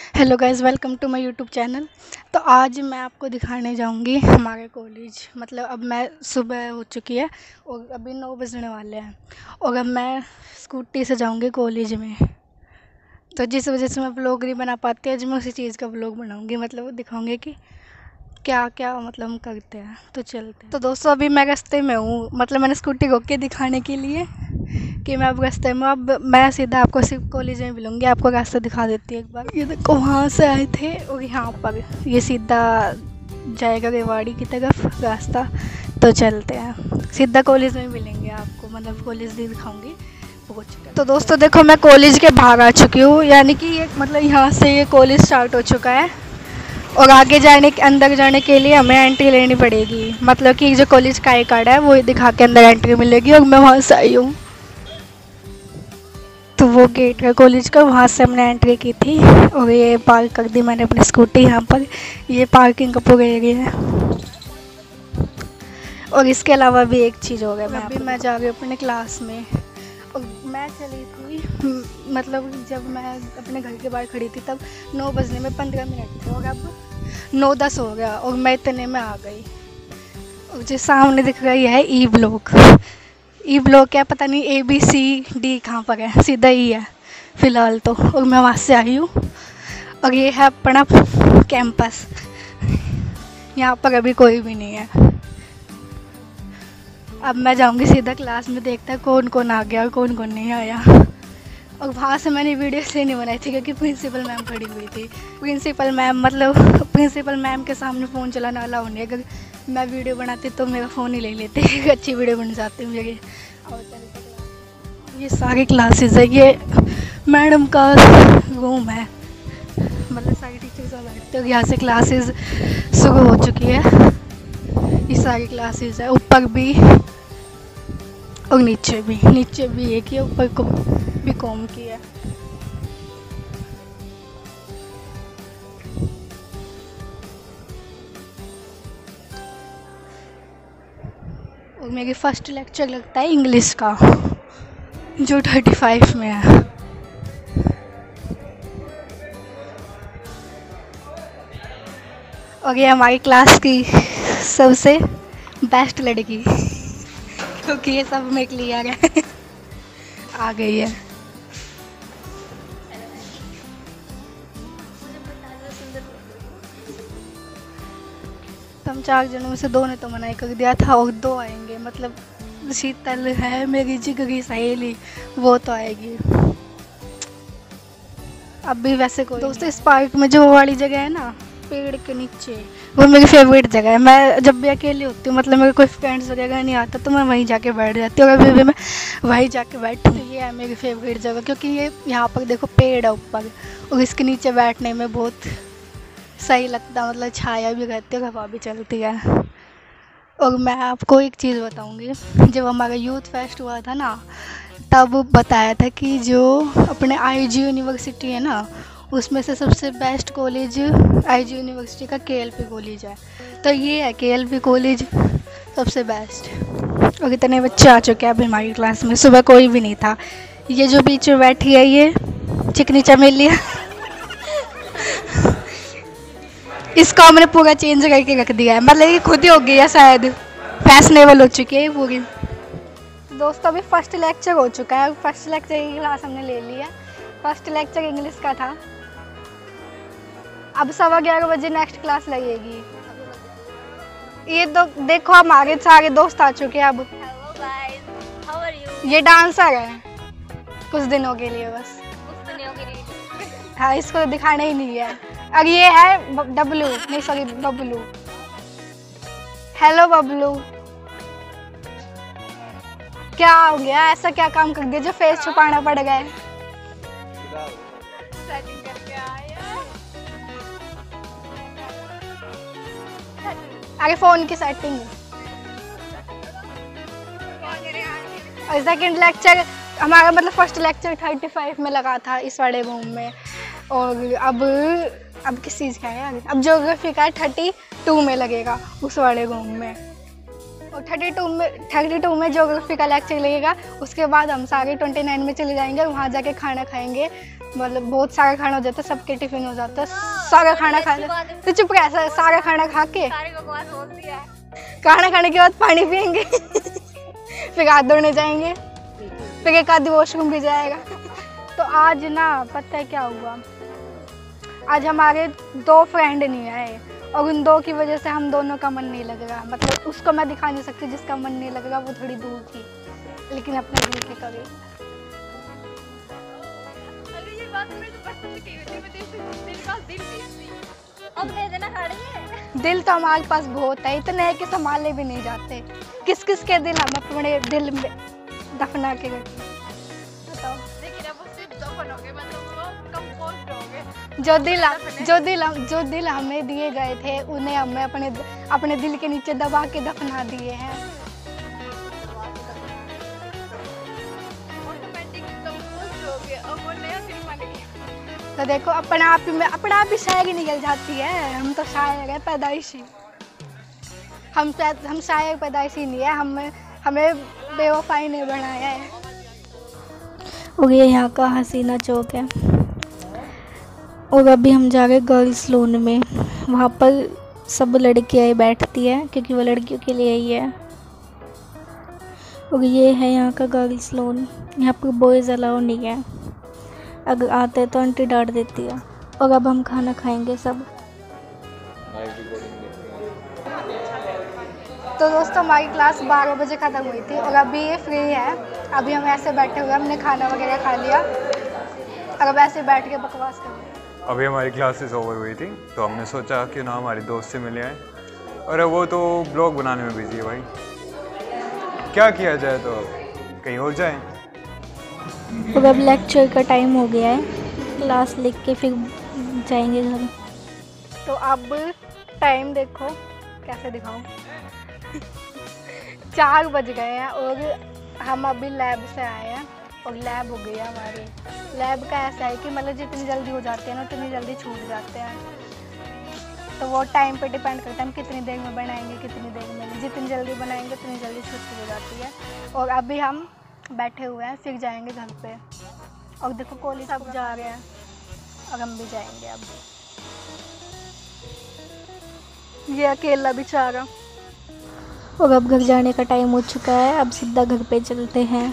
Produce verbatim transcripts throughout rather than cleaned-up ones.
Hello guys, welcome to my YouTube channel. तो आज मैं आपको दिखाने जाऊंगी हमारे कॉलेज। मतलब अब मैं सुबह हो चुकी है और अभी नौ बजने वाले हैं और अब मैं स्कूटी से जाऊंगी कॉलेज में। तो जिस वजह से मैं व्लॉग नहीं बना पाती, आज मैं उसी चीज़ का व्लॉग बनाऊंगी। मतलब वो दिखाऊंगी कि क्या क्या मतलब हम करते हैं। तो चलते हैं। तो दोस्तों अभी मैं रास्ते में हूँ, मतलब मैंने स्कूटी रोक के दिखाने के लिए कि मैं अब रास्ते में, अब मैं सीधा आपको सिर्फ कॉलेज में मिलूँगी। आपको रास्ता दिखा देती है एक बार। ये देखो, वहाँ से आए थे और यहाँ पर ये सीधा जाएगा रेवाड़ी की तरफ रास्ता। तो चलते हैं, सीधा कॉलेज में मिलेंगे आपको, मतलब कॉलेज भी दिखाऊंगी। तो दोस्तों देखो, मैं कॉलेज के बाहर आ चुकी हूँ, यानी कि ये मतलब यहाँ से ये कॉलेज स्टार्ट हो चुका है और आगे जाने के अंदर जाने के लिए हमें एंट्री लेनी पड़ेगी। मतलब कि जो कॉलेज का आई कार्ड है वो दिखा के अंदर एंट्री मिलेगी और मैं वहाँ से आई हूँ। तो वो गेट है कॉलेज का, वहाँ से हमने एंट्री की थी और ये पार्क कर दी मैंने अपनी स्कूटी यहाँ पर। ये पार्किंग का पूरा एरिया है। और इसके अलावा भी एक चीज़ हो गया, मैं अभी मैं जा रही हूँ अपने क्लास में। और मैं चली थी, मतलब जब मैं अपने घर के बाहर खड़ी थी तब नौ बजने में पंद्रह मिनट थे और अब नौ दस हो गया और मैं इतने में आ गई। और जो सामने दिख रही है ई ब्लॉक, ई ब्लॉक क्या पता नहीं, ए बी सी डी कहाँ पर है, सीधा ई है फ़िलहाल तो। और मैं वहाँ से आई हूँ और ये है अपना कैंपस। यहाँ पर अभी कोई भी नहीं है। अब मैं जाऊँगी सीधा क्लास में, देखता है कौन कौन आ गया और कौन कौन नहीं आया। और वहाँ से मैंने वीडियो इसलिए नहीं बनाई थी क्योंकि प्रिंसिपल मैम खड़ी हुई थी। प्रिंसिपल मैम मतलब प्रिंसिपल मैम के सामने फ़ोन चलाना अलाउ नहीं है। अगर मैं वीडियो बनाती तो मेरा फ़ोन ही ले लेते, अच्छी वीडियो बन जाती मेरी। और ये सारी क्लासेस है, ये मैडम का रूम है, मतलब सारी टीचर सब बैठते हो। यहाँ से क्लासेस शुरू हो चुकी है। ये सारी क्लासेस है, ऊपर भी और नीचे भी। नीचे भी एक ही है, ऊपर को भी कॉम की है। और मेरी फर्स्ट लेक्चर लगता है इंग्लिश का, जो थर्टी फाइव में है। और ये हमारी क्लास की सबसे बेस्ट लड़की, क्योंकि ये सब में क्लियर है आ गई है। हम चार जनों में से दो ने तो मना कर दिया था और दो आएंगे। मतलब शीतल है मेरी जिगरी सहेली, वो तो आएगी। अब भी वैसे कोई दोस्तों, इस पार्क में जो वाली जगह है ना पेड़ के नीचे, वो मेरी फेवरेट जगह है। मैं जब भी अकेली होती हूँ, मतलब मेरे कोई फ्रेंड्स वगैरह नहीं आता तो मैं वहीं जाके बैठ जाती हूँ। और अभी भी मैं वहीं जाके बैठी हूँ। ये है मेरी फेवरेट जगह, क्योंकि ये यहाँ पर देखो पेड़ है ऊपर और इसके नीचे बैठने में बहुत सही लगता है। मतलब छाया भी रहती है, हवा भी चलती है। और मैं आपको एक चीज़ बताऊँगी, जब हमारा यूथ फेस्ट हुआ था ना, तब बताया था कि जो अपने आई जी यूनिवर्सिटी है ना, उसमें से सबसे best college I G university का के एल पी कॉलेज है। तो ये है के एल पी कॉलेज सबसे बेस्ट। और इतने बच्चे आ चुके हैं अभी हमारी क्लास में, सुबह कोई भी नहीं था। ये जो बीच में बैठी है ये चिकनी चमेली है इसको हमने पूरा चेंज करके रख दिया है, मतलब ये खुद ही हो गई है, शायद फैशनेबल हो चुकी है ये पूरी। दोस्तों अभी फर्स्ट लेक्चर हो चुका है, फर्स्ट लेक्चर की क्लास हमने ले ली है। फर्स्ट लेक्चर इंग्लिश का था। अब सवा ग्यारह बजे नेक्स्ट क्लास लगेगी। ये तो देखो हमारे सारे दोस्त आ चुके हैं अब। ये डांसर है कुछ दिनों के लिए, बस कुछ दिनों के लिए। हाँ, इसको तो दिखाना ही नहीं है। और ये है डब्लू, नहीं सॉरी बबलू। हेलो बबलू, क्या हो गया? ऐसा क्या काम कर दिया जो फेस छुपाना पड़ गया? अरे फोन की सेटिंग। और सेकंड लेक्चर हमारा, मतलब फर्स्ट लेक्चर थर्टी फाइव में लगा था इस वाले रूम में। और अब अब किस चीज़ का है? अब ज्योग्राफी का थर्टी टू में लगेगा उस वाले रूम में। और थर्टी टू में थर्टी टू में ज्योग्राफी का लेक्चर लगेगा। उसके बाद हम सारे ट्वेंटी नाइन में चले जाएंगे, वहाँ जाके खाना खाएंगे। मतलब बहुत सारा खाना हो जाता है, सबके टिफिन हो जाता है, सारा खाना खा तो चुप रह, सारा खाना खा के खाना खाने के बाद पानी पियेंगे फिर हाथ धोने जाएंगे, फिर एक आधी वॉशरूम भी जाएगा। तो आज ना पता है क्या हुआ, आज हमारे दो फ्रेंड नहीं आए और उन दो की वजह से हम दोनों का मन नहीं लग रहा। मतलब उसको मैं दिखा नहीं सकती जिसका मन नहीं लग रहा, वो थोड़ी दूर थी, लेकिन अपने दिल के करीब। अरे ये बात मैं तो बचपन से कही हुई थी, मैं दिल का दिल नहीं अब दे देना खड़ी है। दिल तो हमारे पास बहुत है, इतने है कि संभाले भी नहीं जाते। किस किस के दिल हम अपने दिल में दफना के रखें, बताओ। लेकिन अब उससे दफन हो गए, मतलब वो कंपोस्ट हो गए। जो दिल जो दिल जो दिल हमें दिए गए थे उन्हें हमें अपने अपने दिल के नीचे दबा के दफना दिए हैं। ऑटोमेटिक कंपोस्ट हो गए, अब वो नया दिल बन गया। तो देखो अपने आप ही में अपने आप ही शायरी निकल जाती है। हम तो शायर है पैदाइशी, हम हम शायर पैदाइशी नहीं है, हम हमें बेवफाई ने बनाया है। और ये यहाँ का हसीना चौक है। और अभी हम जा रहे गर्ल्स लोन में, वहाँ पर सब लड़कियाँ बैठती है क्योंकि वो लड़कियों के लिए ही है। और ये है यहाँ का गर्ल्स लोन, यहाँ पर बॉयज़ अलाउ नहीं है, अगर आते तो आंटी डांट देती है। और अब हम खाना खाएंगे सब। तो दोस्तों हमारी क्लास बारह बजे ख़त्म हुई थी और अभी ये फ्री है। अभी हम ऐसे बैठे हुए, हमने खाना वगैरह खा लिया और अब ऐसे बैठ के बकवास कर रहे हैं। अभी हमारी क्लासेस ओवर हुई थी तो हमने सोचा कि ना हमारी दोस्त से मिले आए, और वो तो ब्लॉग बनाने में बिजी है भाई, क्या किया जाए, तो कहीं और जाए। तो अब लेक्चर का टाइम हो गया है, क्लास लिख के फिर जाएंगे घर। तो अब टाइम देखो कैसे दिखाऊं चार बज गए हैं और हम अभी लैब से आए हैं और लैब हो गई है हमारी। लैब का ऐसा है कि मतलब जितनी जल्दी हो जाते हैं ना उतनी जल्दी छूट जाते हैं। तो वो टाइम पे डिपेंड करता है हम कितनी देर में बनाएंगे, कितनी देर में। जितनी जल्दी बनाएंगे उतनी जल्दी छुट्टी हो जाती है। और अभी हम बैठे हुए हैं, फिर जाएंगे घर पे। और देखो कॉलेज सब जा रहे हैं और हम भी जाएंगे। अब ये अकेला बेचारा। और अब घर जाने का टाइम हो चुका है, अब सीधा घर पे चलते हैं।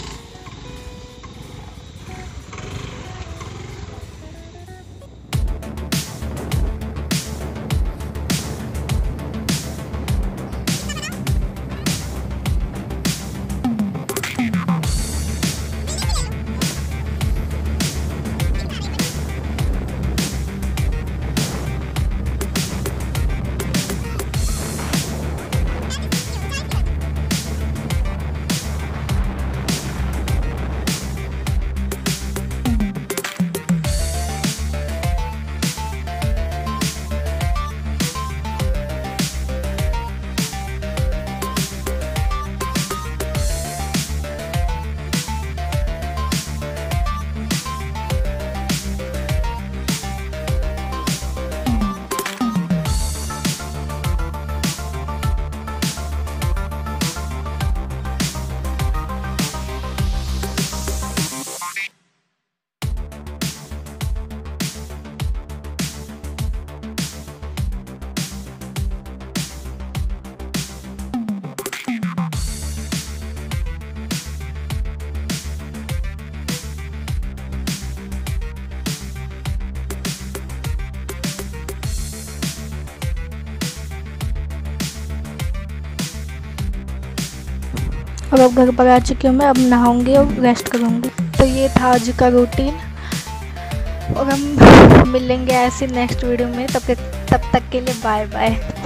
और अब घर पर आ चुकी हूँ मैं, अब नहाऊंगी और रेस्ट करूँगी। तो ये था आज का रूटीन और हम मिलेंगे ऐसे नेक्स्ट वीडियो में। तब तक तब तक के लिए बाय बाय।